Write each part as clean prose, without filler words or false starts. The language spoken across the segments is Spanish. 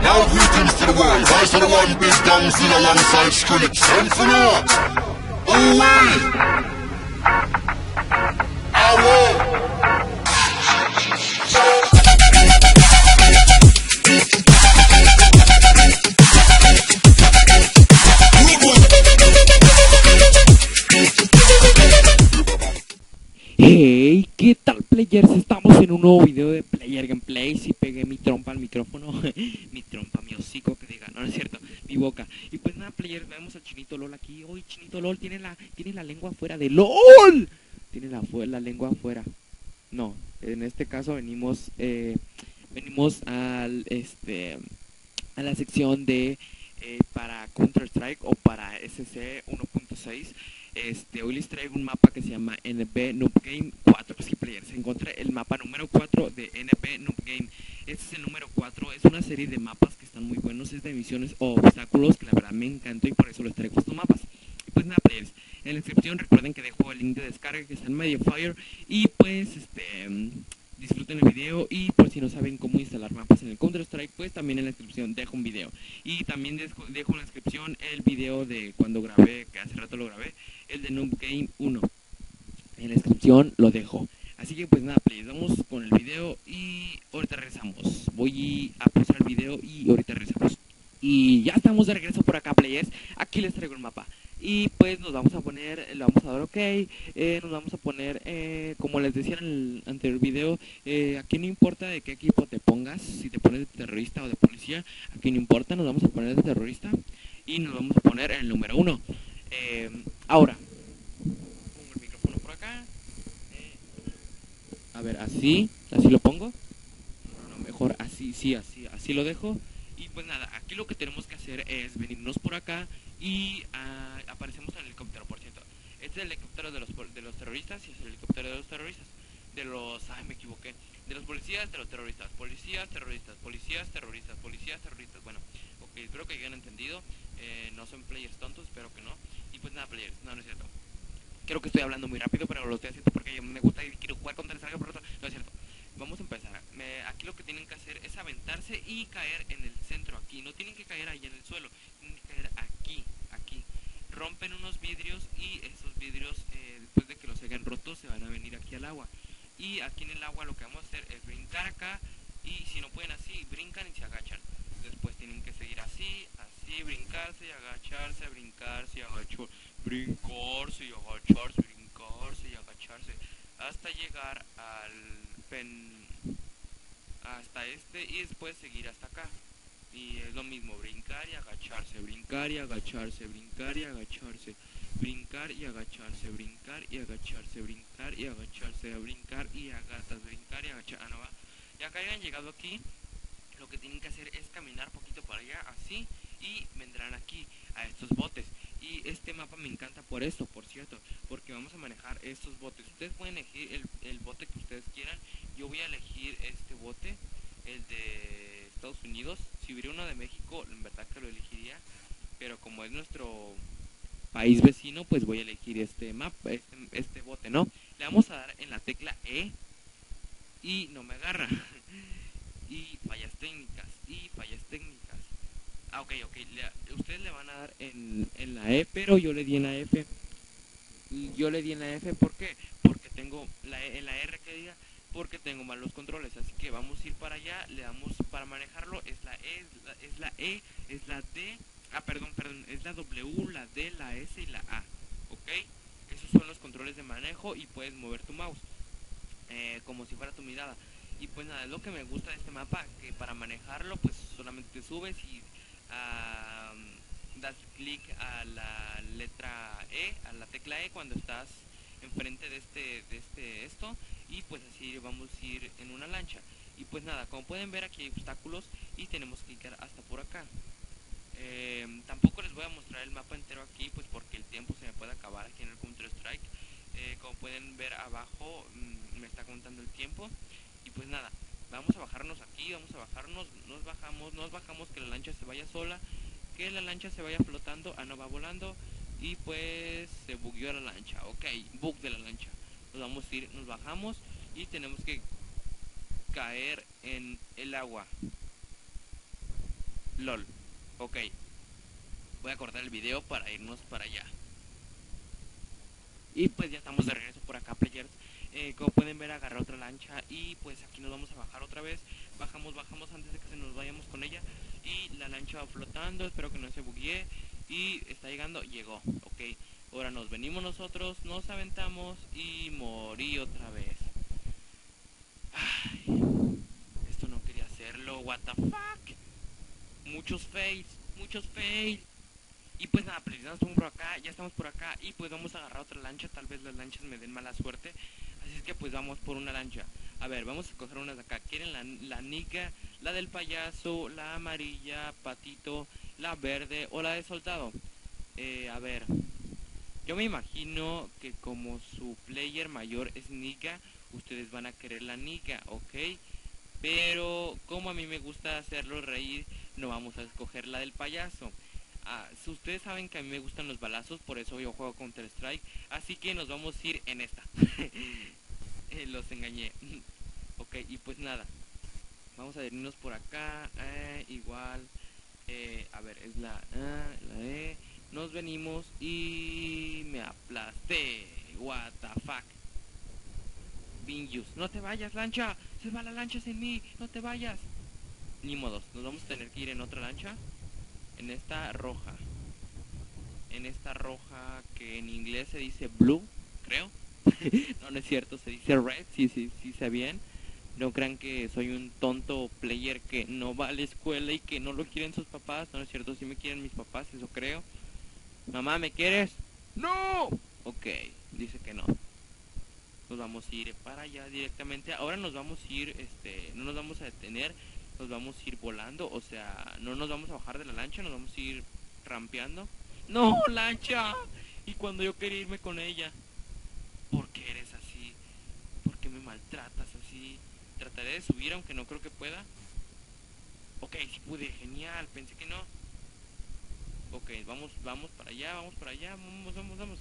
Now greetings to the world. Rise to the one big guns in alongside Skrillex. Send for now. Away. Away. Hey, ¿qué tal, players? Estamos en un nuevo video de Player Gameplay. Si pegué mi trompa al micrófono, mi trompa, mi hocico, que diga, no es cierto, mi boca. Y pues nada, players, vemos al Chinito LOL aquí. Hoy Chinito LOL tiene la lengua afuera de LOL. Tiene la lengua afuera. No, en este caso venimos a la sección de para Counter Strike o para SC 1.6. Hoy les traigo un mapa que se llama NB Noob Game 4. Sí, players, encontré el mapa número 4 de NB Noob Game. Este es el número 4, es una serie de mapas que están muy buenos, es de misiones o obstáculos que la verdad me encantó y por eso les traigo estos mapas. Y pues nada, players, en la descripción recuerden que dejo el link de descarga que está en Mediafire y pues disfruten el video. Y por si no saben cómo instalar mapas en el Counter Strike, pues también en la descripción dejo un video. Y también dejo en la descripción el video de cuando grabé, que hace rato lo grabé, el de Noob Game 1. En la descripción lo dejo. Así que pues nada, players, vamos con el video y ahorita regresamos. Voy a pausar el video y ahorita regresamos. Y ya estamos de regreso por acá, players. Aquí les traigo el mapa. Y pues nos vamos a poner, le vamos a dar ok, nos vamos a poner, como les decía en el anterior video, aquí no importa de qué equipo te pongas, si te pones de terrorista o de policía, aquí no importa, nos vamos a poner de terrorista y nos vamos a poner en el número 1. Ahora, pongo el micrófono por acá, a ver, así lo pongo, no, mejor así, sí, así lo dejo. Y pues nada, aquí lo que tenemos que hacer es venirnos por acá y aparecemos en el helicóptero, por cierto. Este es el helicóptero de los terroristas y es el helicóptero de los terroristas. Me equivoqué. De los policías, de los terroristas. Policías, terroristas, policías, terroristas, policías, terroristas. Bueno, ok, espero que hayan entendido. No son players tontos, espero que no. Y pues nada, players, no es cierto. Creo que estoy hablando muy rápido, pero lo estoy haciendo porque me gusta y quiero jugar contra el salga por otro. No es cierto. Vamos a empezar. Aquí lo que tienen que hacer es aventarse y caer en el centro aquí. No tienen que caer ahí en el suelo, tienen que caer aquí. Rompen unos vidrios y esos vidrios, después de que los hayan roto, se van a venir aquí al agua. Y aquí en el agua lo que vamos a hacer es brincar acá. Y si no pueden así, brincan y se agachan. Después tienen que seguir así, brincarse y agacharse, brincarse y agacharse, brincarse y agacharse, brincarse y agacharse, hasta llegar hasta y después seguir hasta acá. Y es lo mismo, brincar y agacharse, brincar y agacharse, brincar y agacharse, brincar y agacharse, brincar y agacharse, brincar y agacharse, brincar y agatas, brincar y agachar. No va. Ya que hayan llegado aquí, lo que tienen que hacer es caminar poquito para allá, así, y vendrán aquí a estos botes. Y este mapa me encanta por esto, por cierto, porque vamos a manejar estos botes. Ustedes pueden elegir el bote que ustedes quieran. Yo voy a elegir este bote, el de Estados Unidos. Si hubiera uno de México, en verdad que lo elegiría, pero como es nuestro país vecino, pues voy a elegir este mapa, este bote, ¿no? Le vamos a dar en la tecla E y no me agarra. Y fallas técnicas, ok, ustedes le van a dar en la E, pero yo le di en la F. Yo le di en la F, ¿por qué? Porque tengo en la R que diga, porque tengo mal los controles. Así que vamos a ir para allá, le damos para manejarlo, es la E, es la E, es la D, perdón, es la W, la D, la S y la A, ok. Esos son los controles de manejo y puedes mover tu mouse, como si fuera tu mirada. Y pues nada, es lo que me gusta de este mapa, que para manejarlo pues solamente subes y das clic a la letra E, a la tecla E cuando estás enfrente de esto, y pues así vamos a ir en una lancha. Y pues nada, como pueden ver aquí hay obstáculos y tenemos que ir hasta por acá. Tampoco les voy a mostrar el mapa entero aquí, pues porque el tiempo se me puede acabar aquí en el Counter Strike. Como pueden ver abajo, me está contando el tiempo. Y pues nada, vamos a bajarnos aquí, nos bajamos, que la lancha se vaya sola, que la lancha se vaya flotando, no va volando. Y pues se bugueó la lancha, ok, bug de la lancha. Nos bajamos y tenemos que caer en el agua. LOL. Ok, voy a cortar el video para irnos para allá. Y pues ya estamos de regreso por acá, players. Como pueden ver, agarré otra lancha y pues aquí nos vamos a bajar otra vez. Bajamos antes de que se nos vayamos con ella. Y la lancha va flotando, espero que no se buguee. Y está llegando, llegó, ok. Ahora nos venimos nosotros, nos aventamos y morí otra vez. Ay, esto no quería hacerlo, what the fuck. Muchos fails, muchos fails. Y pues nada, pues ya estamos por acá y pues vamos a agarrar otra lancha, tal vez las lanchas me den mala suerte, así es que pues vamos por una lancha. A ver, vamos a coger unas de acá, ¿quieren la nica, la del payaso, la amarilla, patito, la verde o la de soldado? A ver, yo me imagino que como su player mayor es nica, ustedes van a querer la nica, ¿ok? Pero como a mí me gusta hacerlo reír, no vamos a escoger la del payaso. Si ustedes saben que a mí me gustan los balazos, por eso yo juego Counter Strike, así que nos vamos a ir en esta. Los engañé. Ok, y pues nada, vamos a irnos por acá, igual, a ver, es la E, nos venimos y me aplasté, what the fuck. Binjus, no te vayas, lancha, se va la lancha sin mí, no te vayas. Ni modos, nos vamos a tener que ir en otra lancha, en esta roja. En esta roja que en inglés se dice blue, creo. No, no es cierto, se dice red, sí sé bien. No crean que soy un tonto player que no va a la escuela y que no lo quieren sus papás. No es cierto, sí me quieren mis papás, eso creo. Mamá, ¿me quieres? ¡No! Ok, dice que no. Nos vamos a ir para allá directamente. Ahora nos vamos a ir, no nos vamos a detener. Nos vamos a ir volando, o sea, no nos vamos a bajar de la lancha, nos vamos a ir rampeando. ¡No, lancha! Y cuando yo quería irme con ella. ¿Por qué eres así? ¿Por qué me maltratas así? Trataré de subir, aunque no creo que pueda. Ok, sí pude, genial, pensé que no. Ok, vamos para allá, vamos.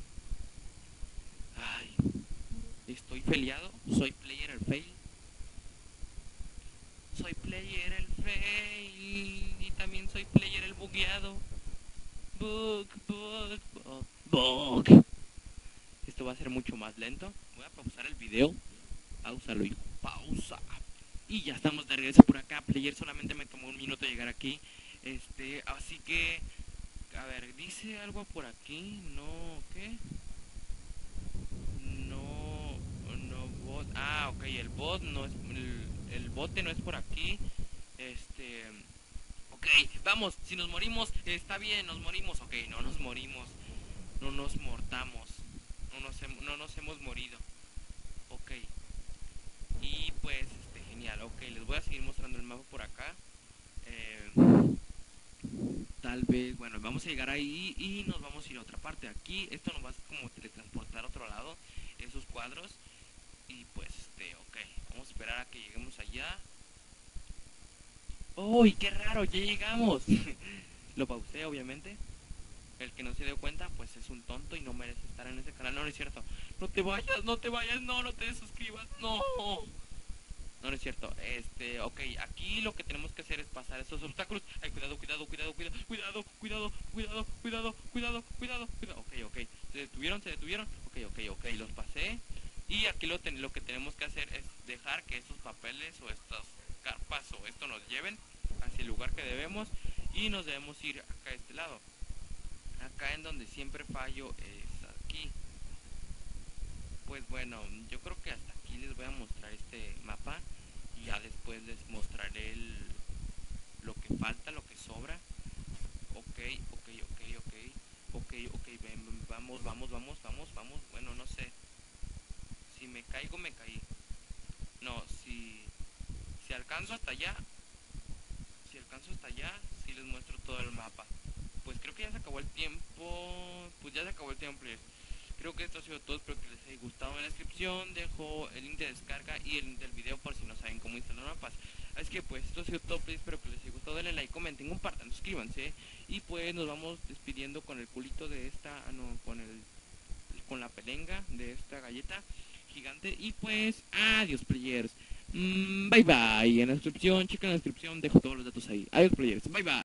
Ay, estoy peleado, soy player el fail. Soy player el fail y también soy player el bugueado. Bug. Esto va a ser mucho más lento. Voy a pausar el video. Pausalo, hijo. Pausa. Y ya estamos de regreso por acá. Player solamente me tomó un minuto llegar aquí. Así que, a ver, dice algo por aquí. No, ¿qué? No bot. Ah, ok, el bot no es, el bote no es por aquí. Ok, vamos, si nos morimos, está bien, nos morimos. Ok, no nos morimos. No nos mortamos. No nos hemos morido. Ok. Y pues, genial. Ok, les voy a seguir mostrando el mapa por acá. Tal vez, bueno, vamos a llegar ahí y nos vamos a ir a otra parte. Aquí, esto nos va a como teletransportar a otro lado, esos cuadros. Y pues, ok, vamos a esperar a que lleguemos allá. ¡Uy, qué raro! ¡Ya llegamos! Lo pausé, obviamente. El que no se dio cuenta, pues es un tonto y no merece estar en ese canal. No, no es cierto. No te vayas, no te desuscribas. No. No, no es cierto. Ok, aquí lo que tenemos que hacer es pasar esos obstáculos. Ay, cuidado. Ok. ¿Se detuvieron? Ok, los pasé. Y aquí lo que tenemos que hacer es dejar que estos papeles o estas carpas o esto nos lleven hacia el lugar que debemos. Y nos debemos ir acá a este lado. Acá en donde siempre fallo es aquí. Pues bueno, yo creo que hasta aquí les voy a mostrar este mapa. Y ya después les mostraré lo que falta, lo que sobra. Ok, ven, vamos. Bueno, no sé. Si me caigo, me caí. No, si alcanzo hasta allá, si les muestro todo el mapa. Pues creo que ya se acabó el tiempo. Creo que esto ha sido todo, espero que les haya gustado. En la descripción dejo el link de descarga y el link del video por si no saben cómo instalar mapas. Así que pues esto ha sido todo, espero que les haya gustado. Denle like, comenten, compartan, suscríbanse. Y pues nos vamos despidiendo con el culito de esta, con la pelenga de esta galleta gigante. Y pues adiós, players. Bye bye. En la descripción, chequen la descripción, dejo todos los datos ahí. Adiós, players. Bye bye.